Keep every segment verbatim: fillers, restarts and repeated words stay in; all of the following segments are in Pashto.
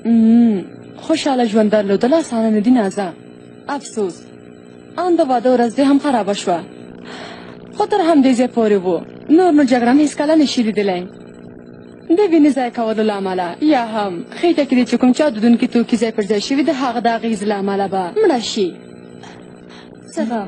خوشحاله ژوند درلودل اسانه نه دي نازه. افسوس ان د واده ورځ دې هم خرابه شوه، خو تر همدې ځای پورې وو. نور نو جګړه مې هېڅکله نشي لیدلی د وینې ضایع کولو له امله، یا هم خېټه کې دې چې کوم چاودونکي توکي ځای پر ځای شوي د هغه د اغېز له امله به مړه شي. څنګه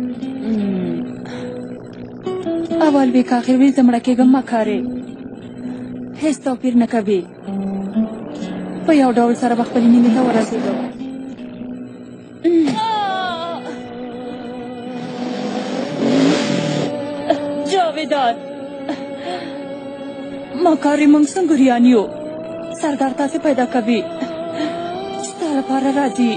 اول وی که آخر وی زه مړه کېږم مه کارې، هېڅ توپیر نه کوي. په یو ډول سره به خپلې مینې ته ورسېږم. جاویدان مکاري موږ سنګریان یو، سردار تاسې پیدا کوي، ستا لپاره راځي.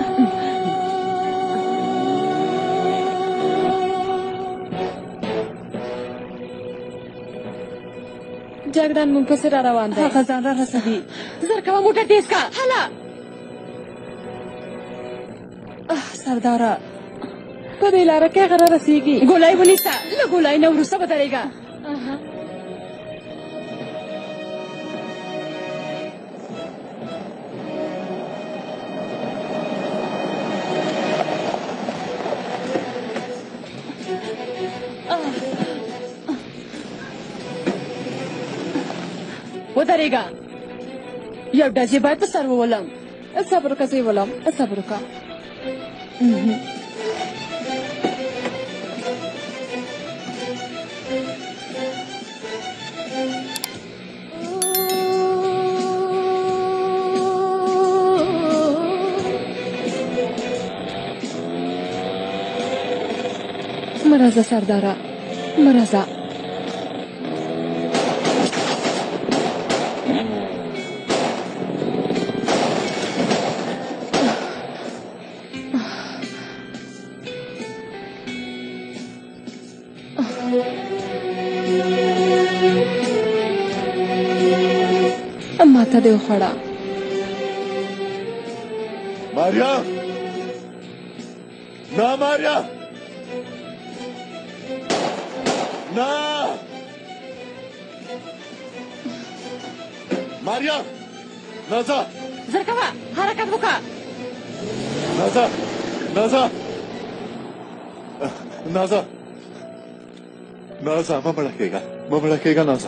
جګړن مونږ پسې را روان دی. هغه ځان را رسوي. زر کوه موټر تېز که. هله سرداره په دې لاره کې هغه را رسېږي. ګولۍ ونیسه، له ګولۍ نه وروسته به درېږه. ودرېږه. یو ډز یې باید په سر وولم. صبر وکړه، زه یې ولم. صبر وکړه. مه راځه سرداره، مه راځه. ماته دې وخوړه. ماریا، نه ماریا، نه ماریا، نازا زر کوه، حرکت وکړه. نازا نازا نازا نازا مه مړه کېږه، مه مړه کېږه نازا.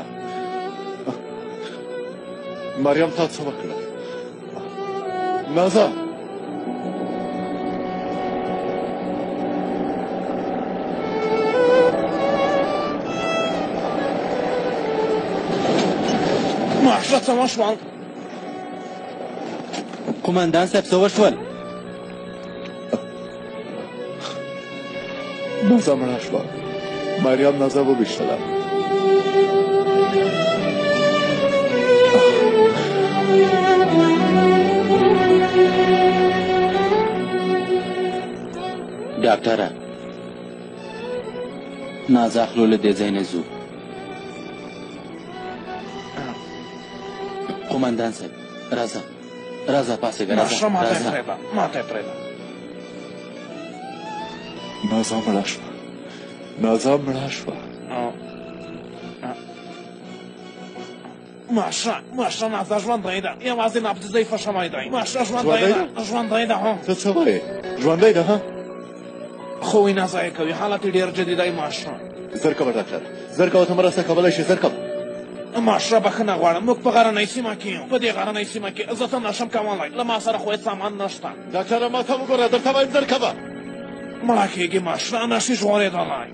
مریم تا څه وکړه؟ نازا ماشه څه وشول؟ قومندان صاحب څه وشول؟ نازا مړه شوه. مریم نازا وویشتله. ډاکټره، نازا اخلو له دې ځای نه ځو. قومندان صاحب راځه، راځه پاڅېږه، ماشه ماته یې راځه. پرېږده، ماته یې پرېږده. نازا مړه شوه، نازا مړه شوه. ماشه ماشه نازا ژوندی ده، یوازې نبض ضعیفه شوی دی. ماشه ژوندی ده، ژوندی ده. هو ته څه وایې؟ ژوندی ده؟ ها خو وینا ضایع کوي، حالت یې ډېر جدي دی. ماشه زر کوه ډاکټر، زر کوه، ته مرسته کولی شې، زر کوه. ماشه بخښنه غواړم، موږ په غرنۍ سیمه کې یو. په دې غرنۍ سیمه کې زه ته نشم کولی، له ما سره خو هېڅ سامان نشته. ډاکټره ما ته وګوره، درته وایم زر کوه. مړه کېږي ماشه، نشي ژغورېدلی.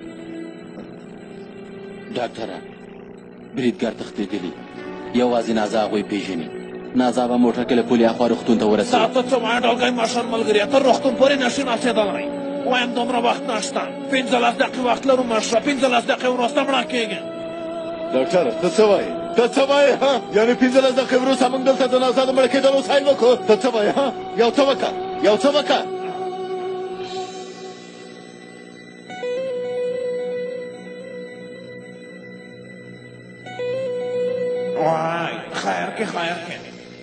ډاکټره، بریدګر تښتېدلي، یوازې نازا هغوی پېژني. نازا به موټر کې له پولې اخوا روغتون ته دا ورسوي. ته څه وایې ډلګی ماشر ملګريه، تر روغتون پورې نشي رسېدلی. وایم دومره وخت نشته، پنځلس دقیقې وخت لرو ماشه، پنځلس دقیقې وروسته مړه کېږي. ډاکټر ته څه وایې؟ ته څه وایې؟ ها یعنې پنځلس دقیقې وروسته موږ دلته د نازا د مړه کېدلو سایل وکړو. ته څه وایې؟ ها یو څه وکړه، یو څه وکړه. وای خیر کې خیر کې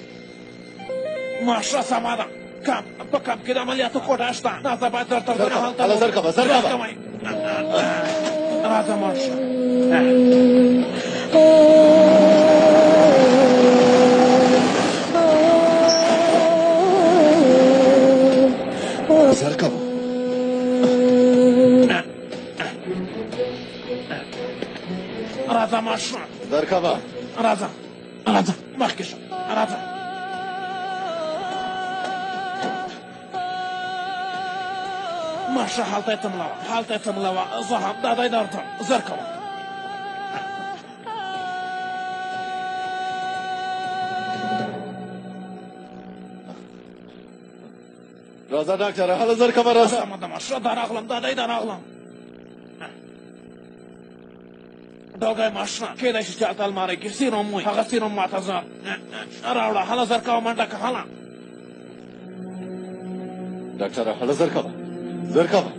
ماشه سمه ده. کم په کم کې د عملیاتو کوټه شته. نازا باید درته هلته هله زر کوه، زر کوه. راځه ماشه. زرکوه راځه راځه مخکې شه راځه ماشه هلته یې تملوه هلته یې تملوه زه هم دا دی درته زر کوه راځه ډاکټره هله زر کوه راځه سمه ده ماشه دا راغلم دا دی دا راغلم ډوګی ماشه کېدای شي چې هلته المارۍ کې سیروم وي هغه سیروم ماته زه راوړه هله زر کوه منډه که هله ډاکټره هله زر کوه زر کوه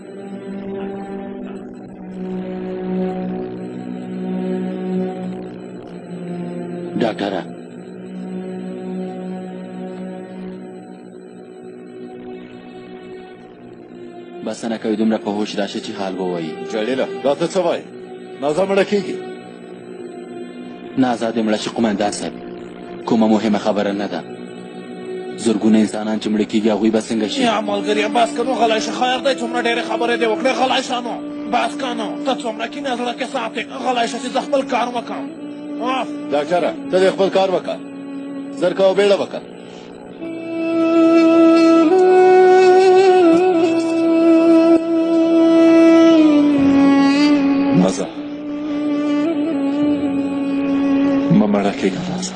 ډاکټره بسنه کوي دومره په هوش راشه چې حال ووایي جلیله دا ته څه وایې نازا مړه کېږي نازا دې مړه شي قومندان صاحب کومه مهمه خبره نه ده زرګونه انسانان چې مړه کېږي هغوی به څنګه شي یا ملګریه بس که نو غلی شه خیر دی څومره ډېرې خبرې دې وکړې غلی شه نو بس که نو ته څومره کینې زړه کې ساتې غلی شه چې زه خپل کار وکړم ډاکټره ته دې خپل کار وکړه زر کوه بیړه وکړه نازا مه مړه کېږه نازا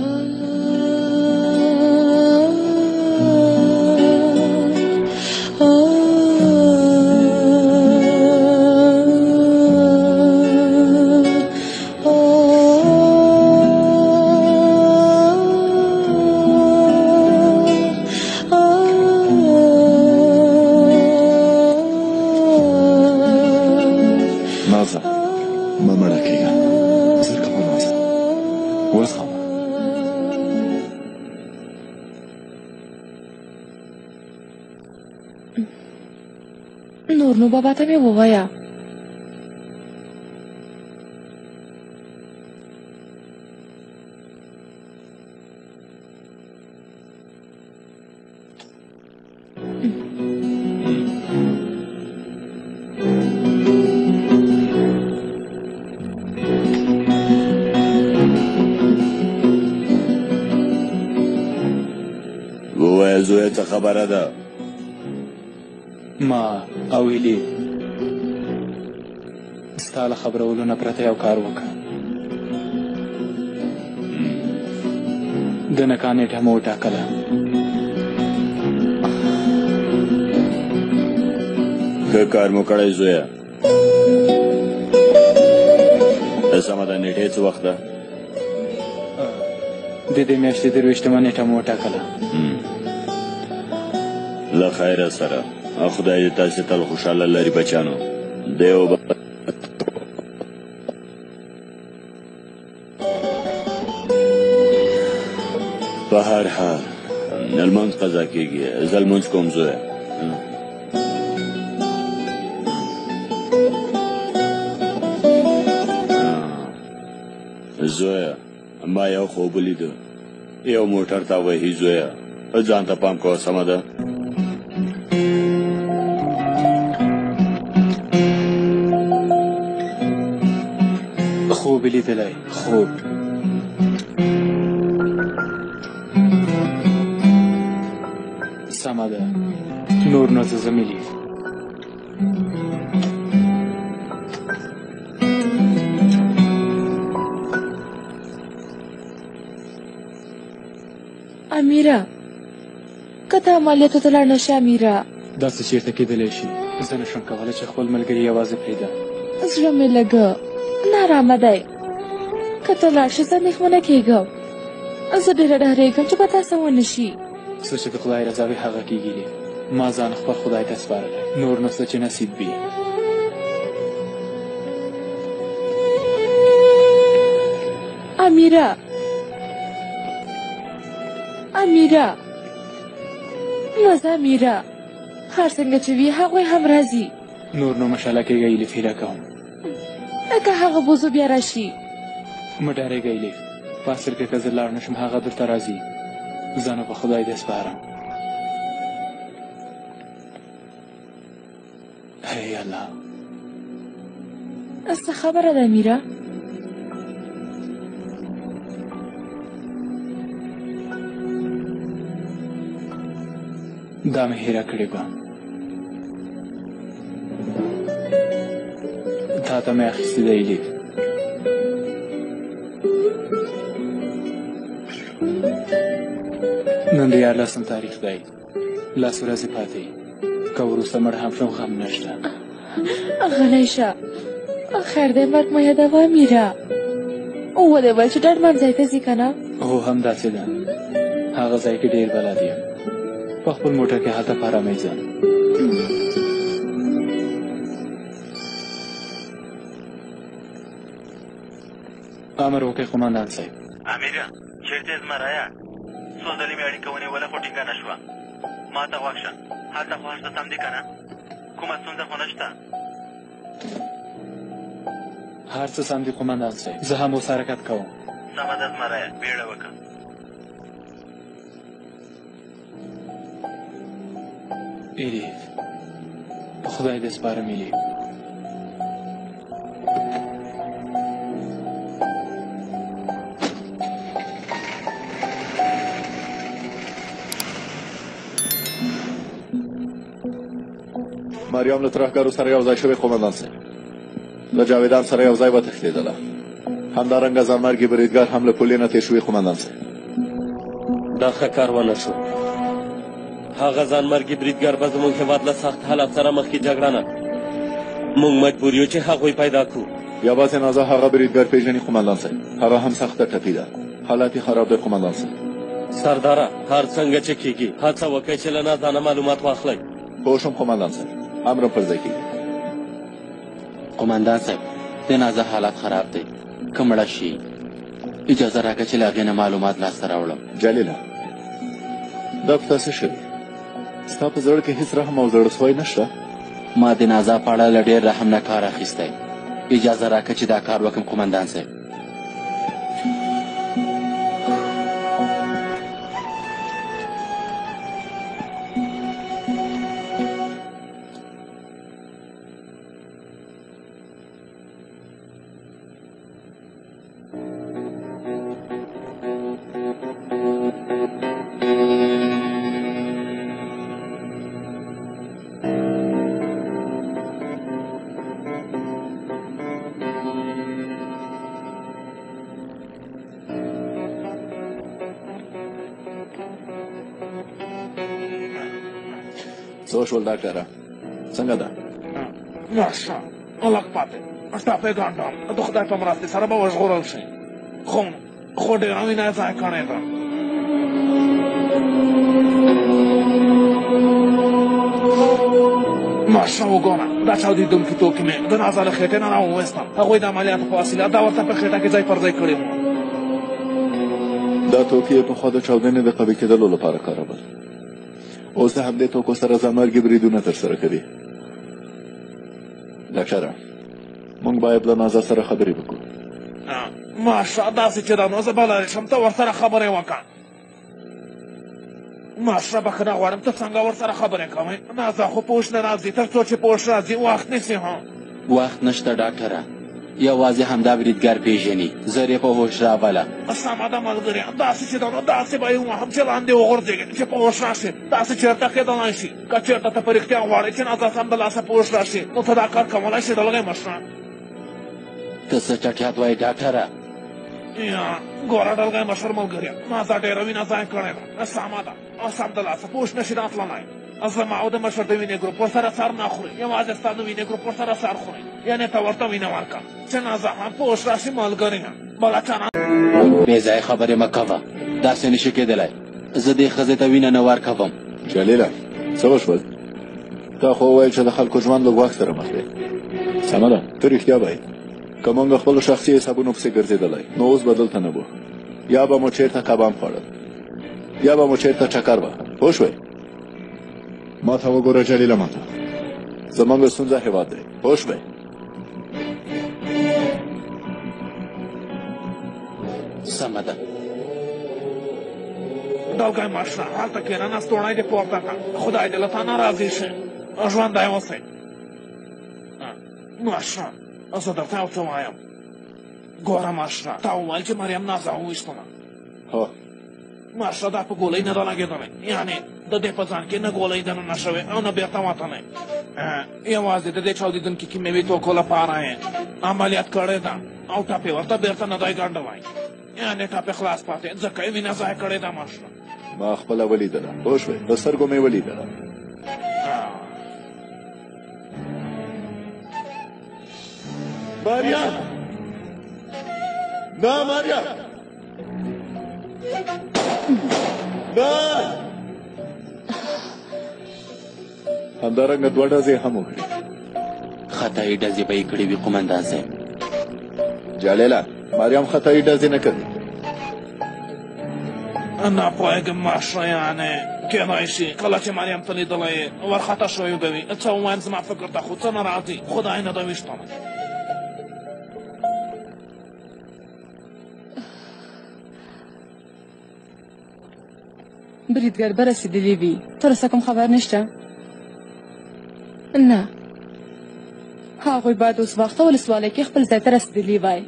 نور نو بابا ته مې ووایه ووایه زویه څه خبره ده ما او هیلې ستا له خبرولو نه پرته یو کار وکړه د نکاح نیټه مو وټاکله ښه کار مو کړی زویه سمه ده نیټې څه وخت ده د دې میاشتې درویشتمه نیټه مو وټاکله له خیره سره خدای دې تاسې تل خوشحاله لري بچانو دیو به په هر حال لمونځ قضا کېږي زه لمونځ کوم زویه زویه ما یو خوب ولیده یو موټر ته وهي زویه ځان ته پام کوه سمه ده خوب لیدلی خوب سمه ده نور نو زه زه میلیږ امیره که ته عملیاتو ته لاړ نه شې امیره داسې چېرته کېدلی شي زه نشم کولی چې خپل ملګري یوازې پرېږدم زړه مې لږه نارامه دی که ته لاړ شې زه اندېښمنه کېږم زه ډېره ډارېږم چې به تا څه ونه شي څه چې د خدای رضا وي هغه کېږي ما ځان خپل خدای ته سپارلی نور نو څه چې نصیب وي امیره امیره نو زه امیره هر څنګه چې وي هغوی هم راځي نور نو مشاله کېږه ایلیف هیله کوم که هغه بوزو بیا راشي مه ډارېږه ایلیف په اصل کې که زه لاړ نه شم هغه دلته راځي زه نو په خدای دې سپارم هی الله څه خبره ده امیره دا مې هیره کړې به تا ته مې اخیستې دی لیک نن دیارلسم تاریخ دی لس ورځې پاتې که وروسته مړ هم شم غم نشته غلی شه خیر دی مرګ مه یادوه میره ودې ویل چې ډاډمن ځای ته ځي که نه هو همداسې ده هغه ځای کې ډېر بلد یم په خپل موټر کې هلته په ارامۍ ځم امر وکړئ قمندان صاحب امیره چېرته زما رایه څو ځلې مې اړیکه ونیوله خو ټینګه نه شوه ما ته غوږ شه هلته خو هر څه سم دي که نه کومه ستونزه خو نشته هر څه سم دي قمندان صاحب زه هم اوس حرکت کوم سمه ده زما رایه بیړه وکړه الیف په خدای دې سپارم الیف مریم له ترهګرو سره یو ځای شوې قومندان صاحب له جاویدان سره یو ځای وتښتېدله همدارنګه ځانمرګي بریدګر هم له پولې نه تېر شوي قومندان صاحب دا ښه کار ونه شو هغه ځانمرګي بریدګر به زموږ هېواد له سخت حالت سره مخ کې جګړه نه موږ مجبور یو چې هغوی پیدا کړو یوازې نازه هغه بریدګر پېژني قومندان صاحب هغه هم سخته ټپي ده حالت یې خراب دی قومندان صاحب سرداره هر څنګه چې کېږي هڅه وکړئ چې له نازانه معلومات واخلئ پوه شوم قومندان صاحب امر پر ځای کېږي قومندان صاحب د نازه حالت خراب دی که مړه شي اجازه راکړه چې له هغې نه معلومات لاسته راوړم جلیله دا په تاسې شوي ستا په زړه کې هېڅ رحم او زړه سوی نشته ما د نازا په اړه له ډېر رحم نه کار اخیستی اجازه راکړه چې دا کار وکړم قومندان صاحب څه شول ډاکټره څنګه ده ماشه الګ پاتې ستا پیغام د خدای په مرستې سره به وژغورل شي خو خو ډېره وینه یې ضایع کړې ده ماشه وګوره دا چاودېدونکي توکي مې د نازه له خېټې نه راوویستل هغوی د عملیاتو په وسیله دا ورته په خېټه کې ځای پر ځای کړي وو دا توکي یې پخوا د چاودنې د قوي کېدلو لپاره کارول اوس د همدې توکو سره ځانمرګي بریدونه ترسره کوي ډاکټره موږ باید له نازه سره خبرې وکړو ماشه داسې چې دا نو زه به لرې شم ته ورسره خبرې وکړه ماشه بخښنه غواړم ته څنګه ورسره خبرې کوئ نازه خو پوش نه راځي تر څو چې پوش راځي وخت نیسي هم وخت نشته ډاکټره یوازې همدا بریدګر پېژني زر یې په هوش راوله سمه ده ملګرې داسې چې ده نو داسې به یې ووهم چې لاندې وغورځېږي چې په هوش راشي داسې چېرته کېدلی شي که چېرته ته په رښتیا غواړې چې نازه سمدلاسه په هوش راشي نو ته دا کار کولی شي ډلګۍ مشره ته څه چټیات وایې ډاکټره یا ګوره ډلګۍ مشر ملګريه نازه ډېره وینه ځای کړې ده سمه ده سمدلاسه په هوش نشي راتللی زما او د مشر د وینې ګروپ ورسره سر نه خوري یوازې ستا د وینې ګروپ ورسره سر خوري یعنې ته ورته وینه ورکړه چې نازه هم په هوش راشي ملګريه بله چانه بې ځایه خبرې مه کوه داسې نشي کېدلی زه دې ښځې ته وینه نه ورکوم جلیله څه وشول تا خو وویل چې د خلکو ژوند له ګواښ سره مخ دی سمه ده ته رښتیا وایې که موږ خپلو شخصي حسابونو پسې ګرځېدلی نو اوس به دلته نه وو یا به مو چېرته کباب خوړل یا به مو چېرته چکر وهه پوه شوئ ما ته وګوره جلیله ما ته زموږ ستونزه هېواد دی پوه شوئ سمه ده ډلګۍ مشره هلته کښېنه نستوڼی دې پورته کړه خدای دې له تا نه راضي شي ژوندی اوسئ مشره زه درته یو څه وایم ګوره مشره تا وویل چې مریم نازه وویستله هو مشره دا په ګولۍ نه ده لګېدلی یعنې د دې په ځان کې نه ګولۍ دننه شوې او نه بېرته وتلی یوازې د دې چاودېدونکي کیمیاوي توکو لپاره یې عملیات کړې ده او ټپ یې ورته بېرته نه دی ګنډلی یعنې ټپ یې خلاص پاتې ځکه یې وینه ضایع کړې ده مشره ما خپله ولیدله پوه شوې په سترګو مې ولیدله مریم نه مریم نه همدارنګه دوه ډزې هم وکړې خطایي ډزې به یې کړې وي قومندان صاحب جلیله مریم خطایي ډزې نه کوي نه پوهېږم مشره یعنې کېدای شي کله چې مریم ته لیدلی یې ورخطا شوی به وي څه ووایم زما فکر ته خو څه نه راځي خدای نه ده ویشتلی بریدګر به رسېدلی وي تر اوسه کوم خبر نشته نه هغوی باید اوس وخته ولسوالۍ کې خپل ځای ته رسېدلي وای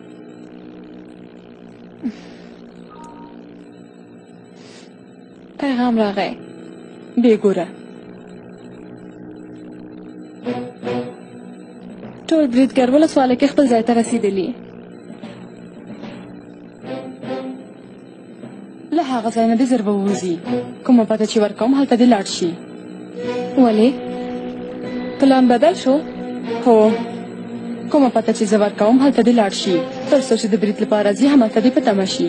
پیغام راغی بېګوره ټول بریدګر ولسوالۍ کې خپل ځای ته رسېدلي له هغه ځای نه دې ژر به ووځي کومه پته چې ورکوم هلته دې لاړ شي ولې پلان بدل شو هو کومه پته چې زه ورکوم هلته دې لاړ شي تر څو چې د برید لپاره ځي همالته دې په تمه شي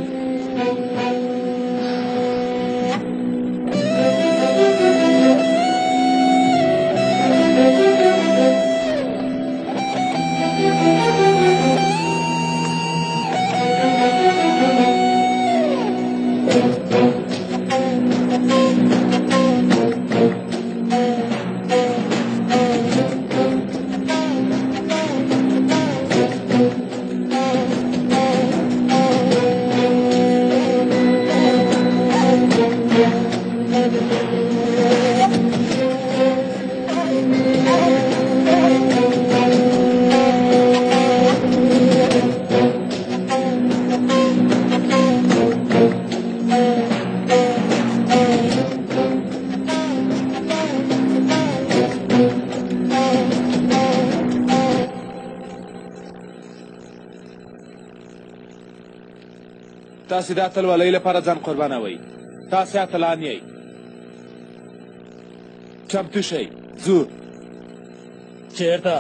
تاسې د اتلولۍ لپاره ځان قربانوئ تاسې اتلان یئ چمتو شئ ځو چېرته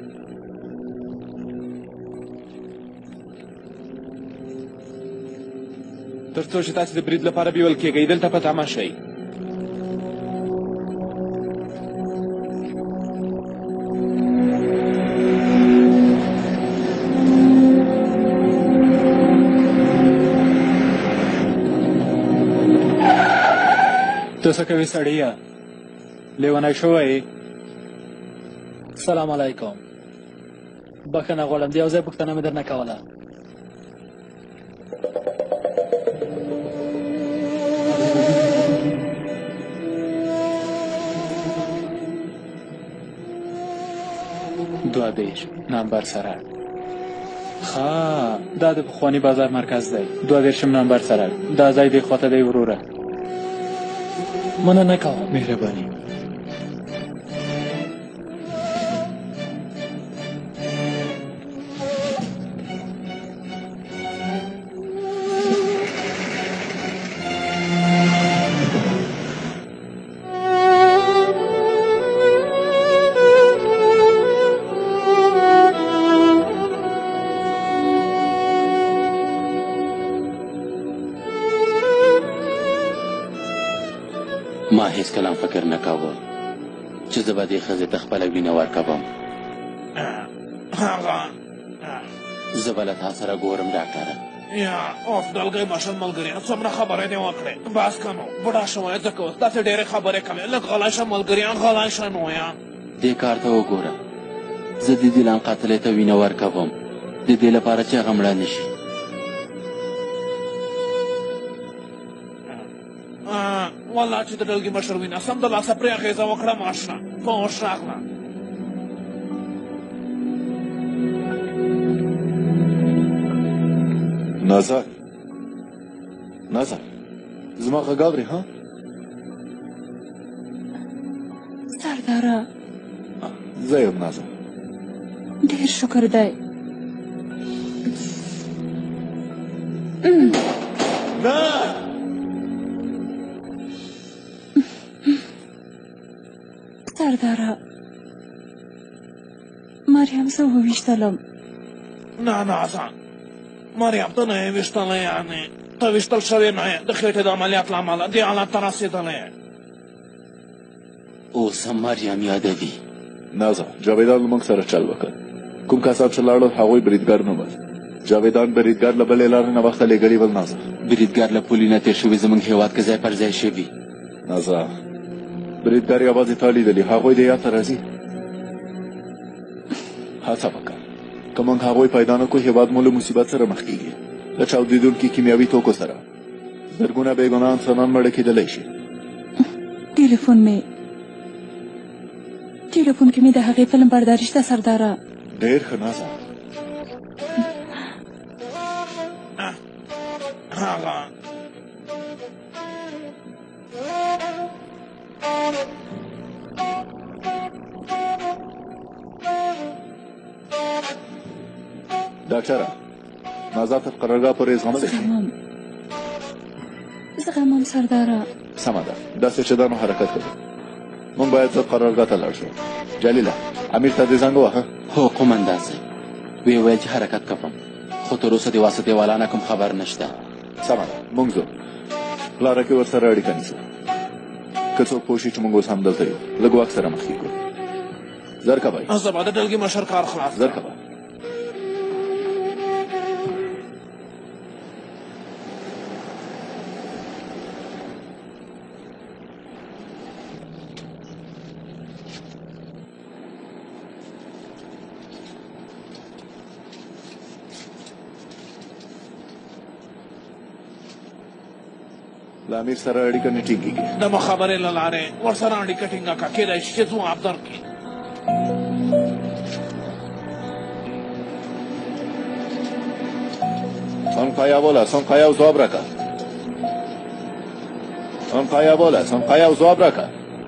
تر څو چې تاسې د برید لپاره بیول کېږئ دلته په تمه شئ ته څه کوې سړیه لیونی شوی سلام علیکم بخښنه غواړم د یو ځای پوښتنه مې درنه کوله دوه دېرش نمبر سره ښه دا د پخواني بازار مرکز دی دوه دېرشم نمبر سره دا ځای دې خواته دی وروره مننه کوم مهرباني ما هیڅکله هم فکر نه کاوه چې زه به دې ښځې ته خپله وینه ورکوم هغه زه به له تا سره ګورم ډاکټره یا اوف دلګی مشر ملګري څومره خبرې دې وکړې بس که نو بوډا شوی ځکه اوس داسې ډېرې خبرې کوې لږ غلی شه ملګریان غلی شه نو یا دې کار ته وګوره زه د دیلان قاتلې ته وینه ورکوم د دې لپاره چې هغه مړه نه شي والله چې د ډلګي مشر وینه سمدلاسه پرې اغېزه وکړه ماشره په اوش راغله نظر نظر زما غږ اورې ها سرداره زه یم نازه ډېر شکر دی سرداره مریم زه وویشتلم نه نازه مریم ته نه یې ویشتلی یعنې ته ویشتل شوې نه یې د خېټې د عملیات له امله دې حالت ته رسېدلی یې اوس هم مریم یادوي نازه جاویدان له موږ سره چل وکړ کوم کسان چې لاړل هغوی بریدګر نه ول جاویدان بریدګر له بلې لارې نه وخته لېږلي ول نازه بریدګر له پولې نه تېر شوي زموږ هېواد کې ځای پر ځای شوي نازه بریدګر یوازې تا لیدلي هغوی دې یاد ته راځي هڅه وکړه که موږ هغوی پیدا نه کړو هېواد مو له مصیبت سره مخ کېږي د چاودېدونکي کیمیاوي توکو سره زرګونه بېګناه انسانان مړه کېدلی شي ټلیفون مې ټلیفون کې مې د هغې فلم برداري شته سرداره ډېر ښه نازه هغه ډاکټره نازه ته قرارګاه پورې زغملی شي زغمم زغمم سرداره سمه ده داسې چې دا نو حرکت کوي موږ باید زه قرارګاه ته لاړ شو جلیله امیر ته دې زنګ ووهه هو قومندان صاحب ویې ویل چې حرکت کوم خو تر اوسه د واسطې والا نه کوم خبر نشته سمه ده موږ ځو لاره کې ورسره اړیکه نیسو که څوک پوه شي چې موږ اوس هم دلته یو لږ وخت سره مخکې کړو زر کوئ زه به د ډلګي مشر کار خلاص زر کوه له امیر سره اړیکه نه ټینګېږي د مخابرې له لارې ورسره اړیکه ټینګه کړه کېدای شي چې ځواب درکړي son kaya bola son kaya ځواب راکړه son kaya bola son kaya ځواب راکړه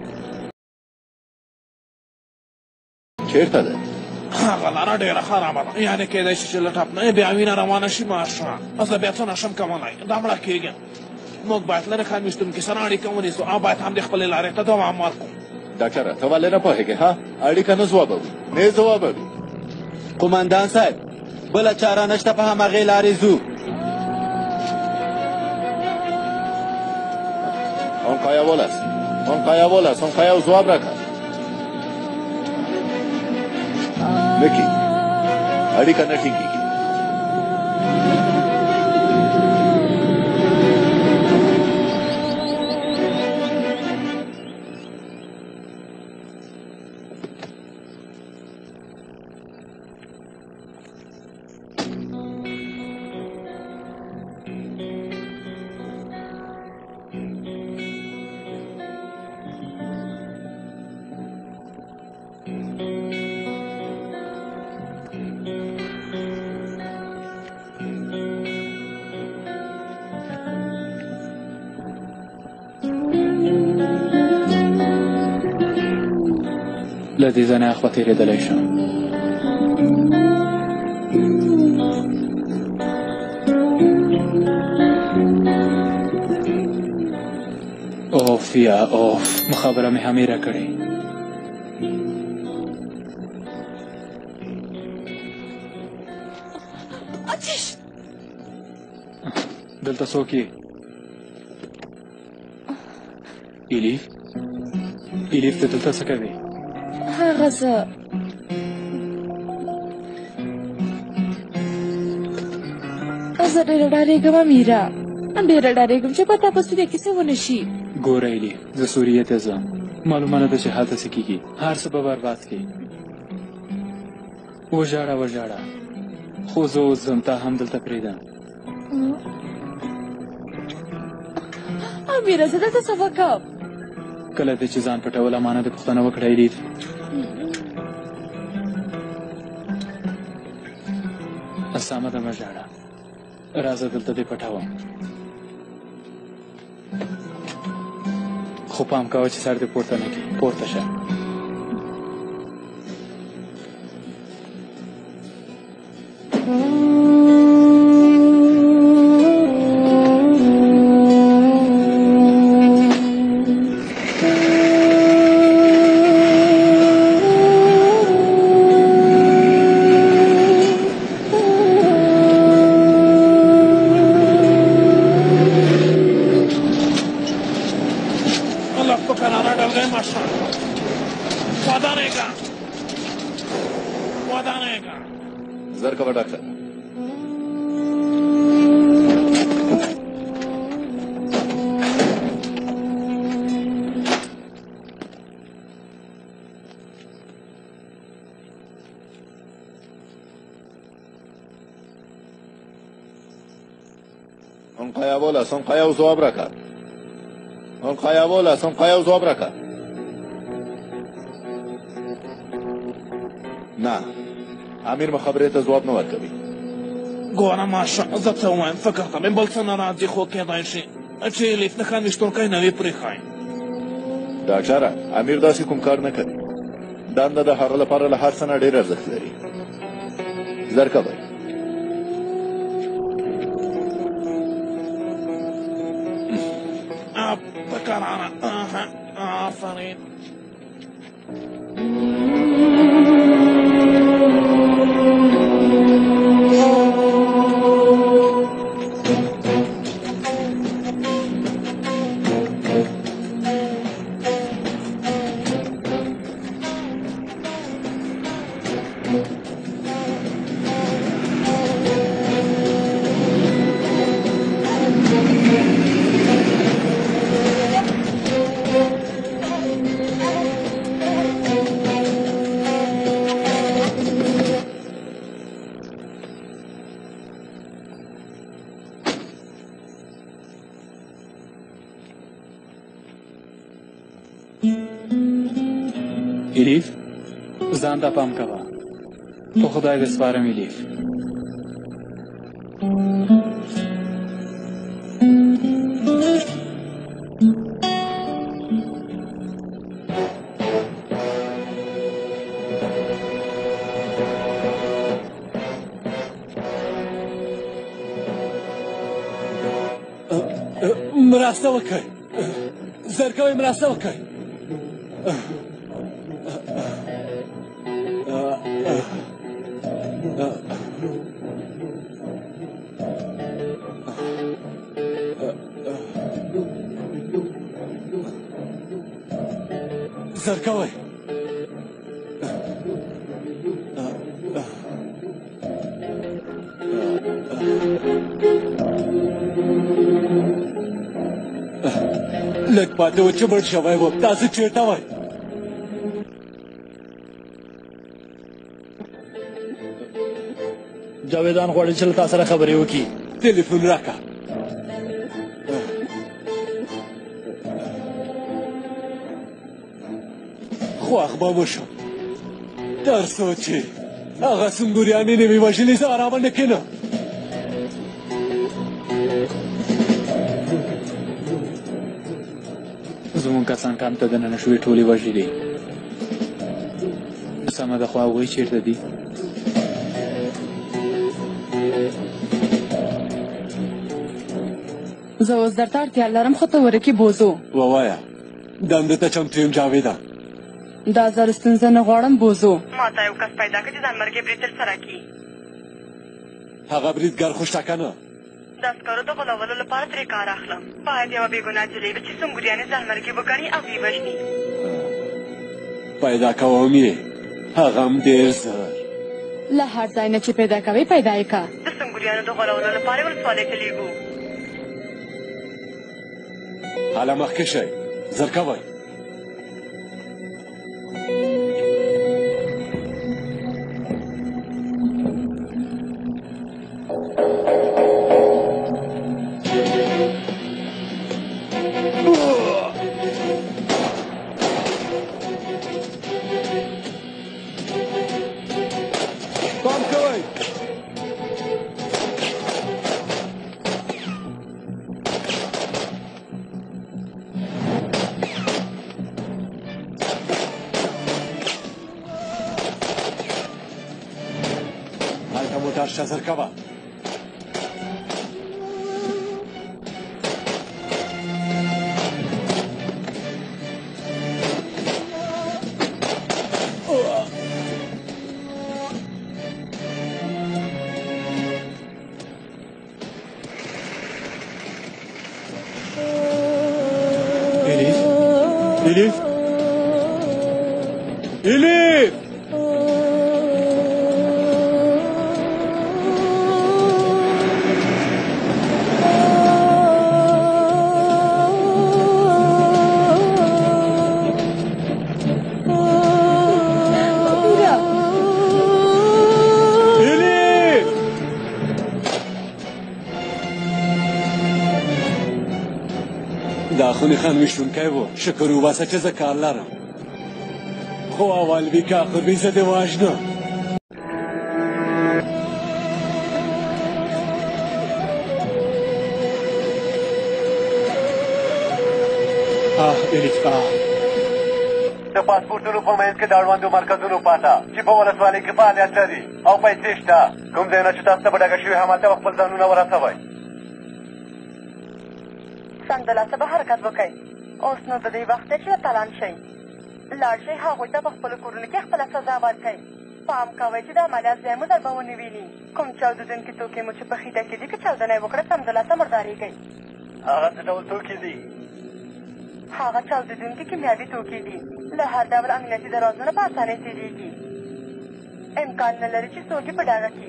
چېرته ده هغه لاره ډېره خرابه ده یعنې کېدای شي چې له ټپ نه یې بیا وینه روانه شي ماشه زه بیا څه نشم کولی دا مړه کېږم موږ باید له نښان ویشتونکي سره اړیکه ونیسو او باید هم د خپلې لارې ته دوام ورکړو ډاکټره ته ولې نه پوهېږې ها اړیکه نه ځوابوي نه ځوابوي قومندان صاحب بله چاره نشته په همهغې لارې ځو son kaya bola son kaya bola son kaya ځواب راکړه نه کېږي اړیکه نه ټینګېږي له دې ځای نه اخوا تېرېدلی شم اوف یا اوف مخابره مې همیره کړې دلته څوک یې الیف الیف ته دلته څه کوې هغه زه زه ډېره ډارېږم امیره ډېره ډارېږم چې په تا پسې دې کیسه ونه شي ګوره الیف زه سوریې ته ځم معلومه نه ده چې هلته څه کېږي هر څه به برباد کړي وژاړه وژاړه خو زه اوس ځم تا هم دلته پرېږدم امیره زه دلته څه وکړم کله دې چې ځان پټول امانه د پوښتنه وکړه الیف سمه ده مه ژاړه راځه دلته دې پټوم خو پام کوه چې سر دې پورته نه کړي پورته شه کوه ډاکټر. اون قایوالا سون قایو جواب راکا. اون قایوالا سون قایو جواب راکا. نه امیر ما خبرې ته ځواب نه ورکوي. ګوره ماشه زه څه ووایم فکر ته مې بل څه نه راځي خو کېدای شي چې لیف نه خان ویشتونکی نه وي پرېښی. ډاکټره امیر داسې کوم کار نه کوي. دنده د هغه لپاره له هر څه نه ډېر ارزښت لري. زر کوئ. بکرانه آفرین. الیف ځان ته پام کوه. په خدای دې سپارم الیف. مرسته وکړئ. زر کوئ مرسته وکړئ. زر کوئ. لږ پاتې و چې مړ شوی وم. تاسو چېرته وئ؟ جاویدان غواړي چې له تا سره خبرې وکړي. تلیفون راکړه. خواخ به مو شم تر څو چې هغه سنګوریانې نه وي وژلې زه ارامه نه کښېنم. زموږ کسان کمپ ته دننه شوي ټولې وژلې. سمه ده خو هغوی چېرته دي؟ زه اوس درته اړتیا لرم خو ته ورکې بوزو. ووایه دنده ته چمتو یم جاویده. دا زر ستونزه نه غواړم بوزو. ما ته یو کس پیدا کړه چې ځانمرګي برید ترسره کړي. هغه بریدګر خوشتکه نه. د عسکرو د غولولو لپاره ترې کار اخلم. باید یوه بېګناه نجلۍ وي چې سنګوریانې ځانمرګي وګڼي او ویې وژني. پیدا کوم یې هغه هم ډېر زر. له هر ځای نه چې پیدا کوې پیدا یې که. د سنګوریانو د غولولو لپاره یې ولسوالۍ ته لېږو. هله مخکې شئ. زر کوئ. زر کوه. الیف الیف الیف دا خونې خان ویشتونکی و شکر وباسه چې زه کار لرم خو اول بی کاخوبی زه دې واژنه آه الیف آه د پاسپورټونو په منځ کې د اړوندو مرکزونو پاته چې په ولسوالۍ کې فعالیت لري او پیسې شته کوم ځایونه چې تاسو ته به ډکه شوي همالته به خپل ځانونه ورسوئ سمدلاسه به حرکت وکئ اوس نو د دې وخت دی چې اتلان شئ لاړ شئ هغوی ته په خپلو کورونو کې خپله سزا ورکئ پام کوئ چې د عملیات ځای مو در به ونه ویني کوم چاودېدونکي توکي مو چې په خیټه کې دي که چاودنه یې وکړه سمدلاسه مردارېږئ هغه څه ډول توکي دي هغه چاودېدونکي کیمیاوي توکي دي له هر ډول امنیتي درازونه په اسانۍ تېرېږي امکان نه لري چې څوک یې په ډاګه کړي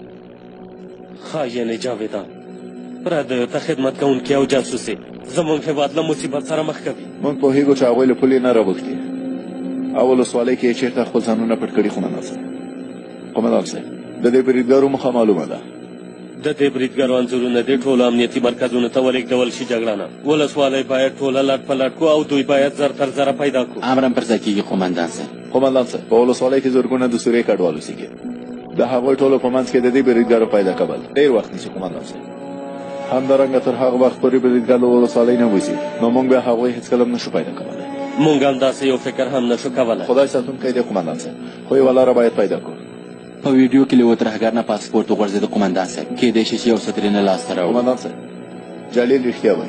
خاینې جاویده پردیو ته خدمت کوونکي او جاسوسي زموږ هېواد له مصیبت سره مخ کوي موږ پوهېږو چې هغوی له پولې نه راوښتي او ولسوالۍ کې یې چېرته خپل ځانونه پټ کړي قومندان صاحب قومندان صاحب د دې بریدګرو موخه معلومه ده د دې بریدګرو انځورونه دې ټولو امنیتي مرکزونو ته ولېږدول شي جګړانه ولسوالۍ باید ټوله لټ په لټ کړو او دوی باید زر تر زره پیدا کړو امر پر ځای کېږي قومندان صاحب قومندان صاحب په ولسوالۍ کې زرګونه د سوریې کډوال اوسېږي د هغوی ټولو په منځ کې د دې بریدګرو پیدا کول ډېر وخت نیسي قومندان صاحب همدارنګه تر هغه وخت پورې بریدګر له ولسوالۍ نه وځي نو موږ بیا هغوی هېڅکله هم نشو پیدا کولی موږ هم داسې یو فکر هم نشو کولی خدای ساتونکی دی قومندان صاحب خو یوه لاره باید پیدا کړو په ویډیو کې له یوه ترهګر نه پاسپورټ وغورځېده قومندان صاحب کېدای شي چې یو څه ترې نه لاسته راوړو قومندان صاحب جلیل رښتیا وایي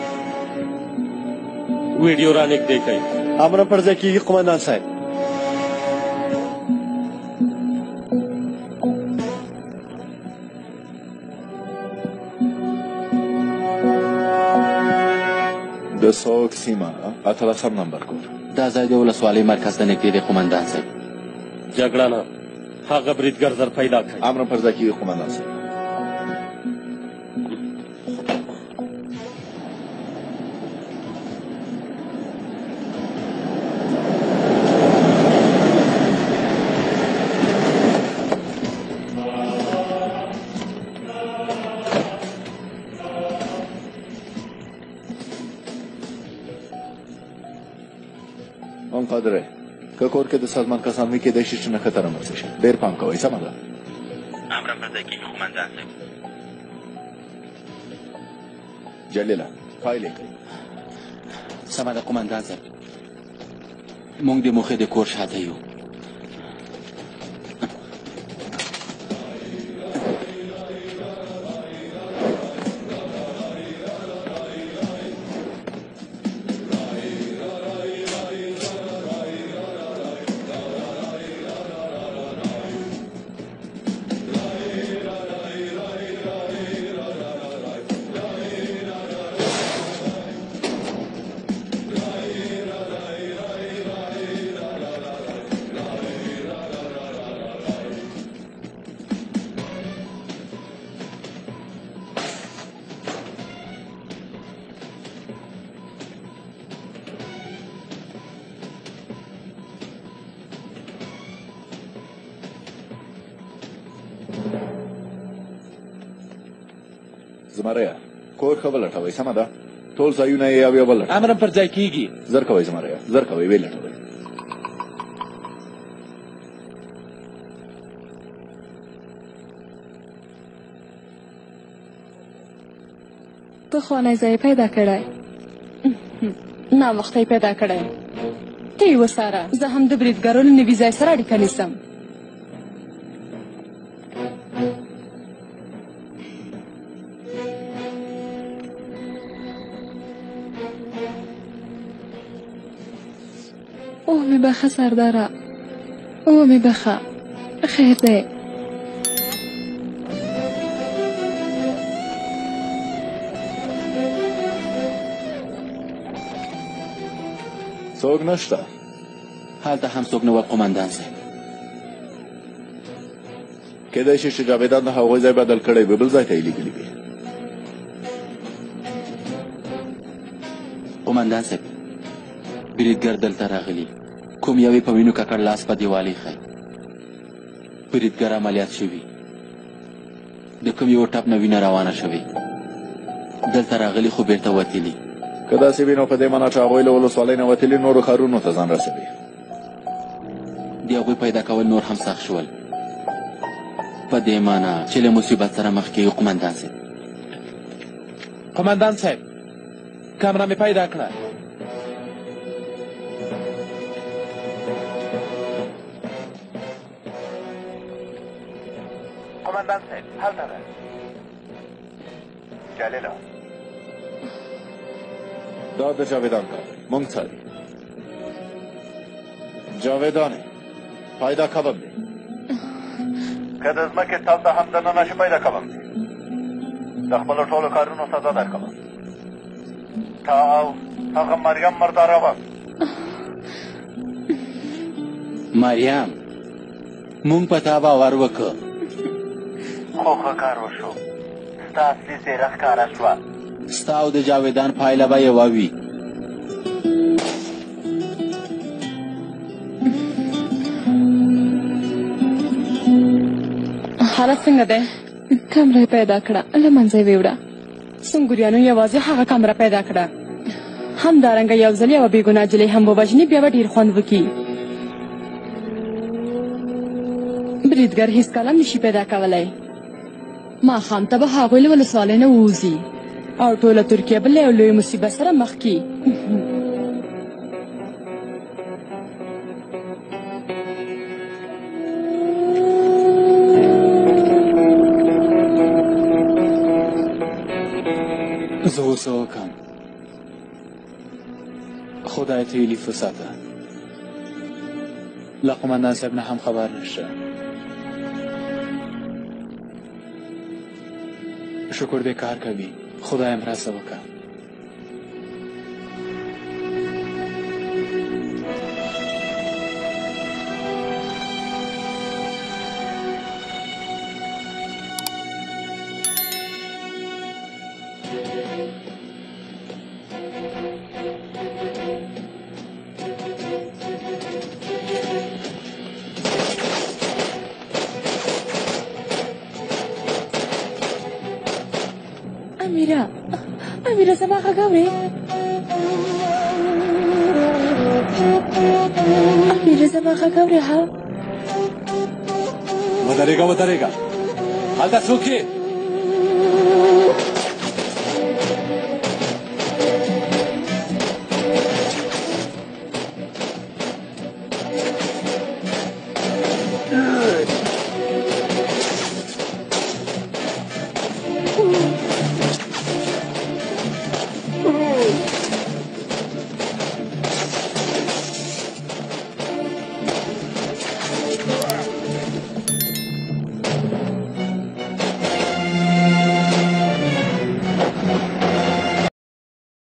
ویډیو رانږدې کوي امر پر ځای کېږي قومندان صاحب د سوک سیمه اتلسم نمبر کور دا ځای د ولسوالۍ مرکز ته نږدې دی قومندان صاحب جګړانه هغه بریدګر زر پیدا کړئ امر پر ځای کېږي قومندان صاحب اون قادره که کور کې د سازمان کسان وي کېدای شي چې نښته رامنځته شي ډېر پام کوئ سمه ده امر پر ځای کېږي قومندان صاحب جلیله فایل یې کړئ سمه ده قومندان صاحب موږ د موخې د کور شاته یو زمریا کور ښه ولټوئ سمه ده ټول ځایونه یې یو یو ولټوئ امر پر ځای کېږي زر کوئ زمریا زر کوئ ویې لټوئ ته خوانی ځای پیدا کړی ناوخته پیدا کړی ته یې وساره زه هم د بریدګرو له نوي ځای سره اړیکه نیسم اوه می بخه سرداره اوه می بخه خیر دی څوک نشته هلته هم څوک نه وه قومندان صاحب کېدای شي چې جاویدان د هغوی ځای بدل کړی وي بل ځای ته یې لیږلي وي قومندان صاحب بریدګر دلته راغلي کوم یو یې په وینو ککړ لاس په دیوال ایښی بریدګر عملیات شوي د کوم یو ټپ نه وینه روانه شوې دلته راغلي خو بیرته وتلي که داسې وي نو په دې معنا چې هغوی له ولسوالۍ نه وتلي نورو ښارونو ته ځان رسوي. د هغوی پیدا کول نور هم سخت شول، په دې معنا چې له مصیبت سره مخ کېږي. قمندان صاحب قمندان صاحب کامره مې پیدا کړه. قمندان صاحب هلته ده. جلیله دا د جاویدان کار دی، موږ څاري. جاویدانې پیدا کوم دی. که د ځمکې تل ته هم دننه شي پیدا کوم دی. د خپلو ټولو کارونو سزا درکوم. تا او هغه مریم مرداروه. مریم مونږ په تا باور وکړ، خو ښه کار وشو. ستا اصلي څېره ښکاره شوه. ستا او د جاویدان پایله به یوه وي. حالت څنګه دی؟ کمره یې پیدا کړه، له منځه یې ویوړه. سنګوریانو یوازې هغه کمره پیدا کړه. همدارنګه یو ځل یوه بېګناه نجلۍ هم ووژني، بیا به ډېر خوند وکړي. بریدګر هېڅکله نشي پیدا کولی. ماښام ته به هغوی له ولسوالۍ نه ووځي او ټوله ترکیه به له یو لوی مصیبت سره مخ کړي. زه اوس وکړم، خدای ته یې لیف وساته. له قمندان صاحب نه هم خبر نشته. شکر دې کار کوي، خدای مرسته وکړه. امیره امیره زما غږ اورې؟ امیره زما غږ اورې؟ ها ودرېږه ودرېږه، هلته څوک یې؟